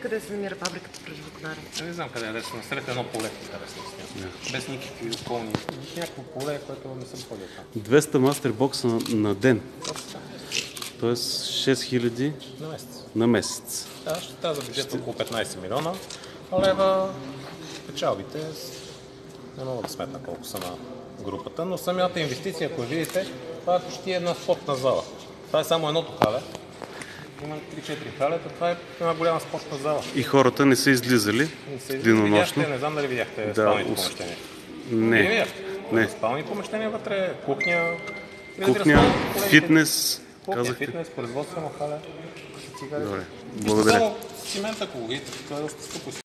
къде се намира фабриката през Живокнара? Не знам къде е, да се насред едно поле, без никакви околни, някакво поле, което не съм ходил там. 200 мастербокса на ден. Тоест 6000 На месец. на месец. Да, ще трябва за бюджет около 15 милиона лева. Печалбите не мога да сметна колко са на групата, но самата инвестиция, ако видите, това е почти една спортна зала. Това е само едното хале. Има 3-4 халета, това е една голяма спортна зала. И хората не са излизали денонощно. Не знам дали видяхте спалните помещения. Не. Спални помещения вътре, кухня, фитнес. Фитнес, производствено хале, цигари. Добре, благодаря. Само цимент, ако го видите, това е доста скъпо.